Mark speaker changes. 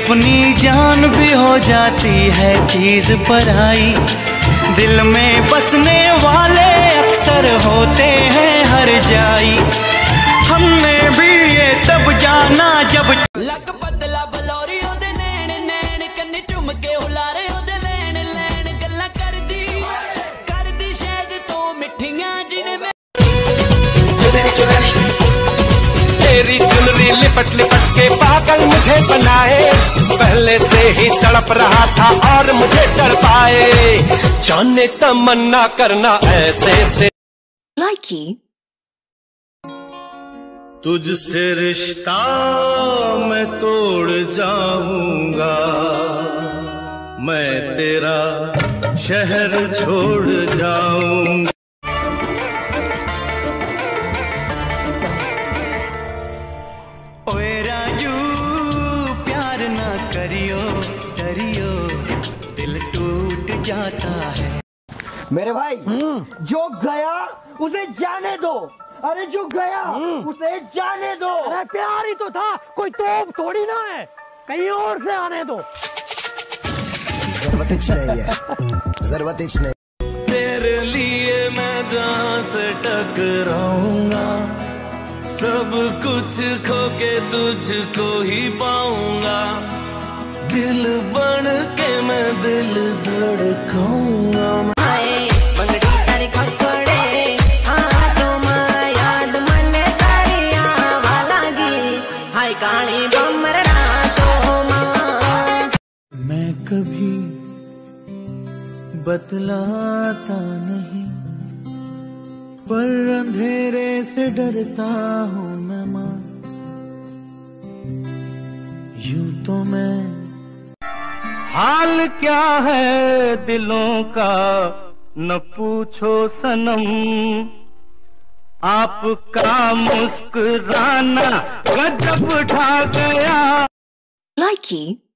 Speaker 1: अपनी जान भी हो जाती है चीज पराई। दिल में बसने वाले अक्सर होते हैं हर जाई। हमने भी ये तब जाना जब
Speaker 2: लक बदला बलौरी ओदे नैन नैन कन्ने चुम के हुलारे ओदे लैन लैन गल्ला कर दी शायद तो मिठियां जिने में तेरी चुनरी लिपट लिपट के पागल मुझे बनाए। पहले से ही तड़प रहा था और मुझे तड़पाए। जाने तमन्ना करना ऐसे से
Speaker 3: लाइकी
Speaker 1: तुझसे रिश्ता मैं तोड़ जाऊंगा, मैं तेरा शहर छोड़ जाऊंगा। ओए राजू प्यार ना करियो डरियो, दिल टूट जाता है।
Speaker 4: मेरे भाई जो गया उसे जाने दो। अरे जो गया उसे जाने दो।
Speaker 5: अरे प्यार ही तो था, कोई तोप थोड़ी ना है, कहीं और से आने दो।
Speaker 4: जरूरत नहीं है, जरूरत नहीं।
Speaker 2: तेरे लिए मैं जहाँ से टकराऊंगा, सब कुछ खो के तुझको ही पाऊंगा। दिल बन के मैं दिल धड़काऊंगा।
Speaker 1: मैं कभी बतलाता नहीं, पर अंधेरे से डरता हूँ मैं माँ। यूं तो मैं हाल क्या है दिलों का न पूछो सनम, आपका मुस्कुराना गजब ढा गया।
Speaker 3: लाइकी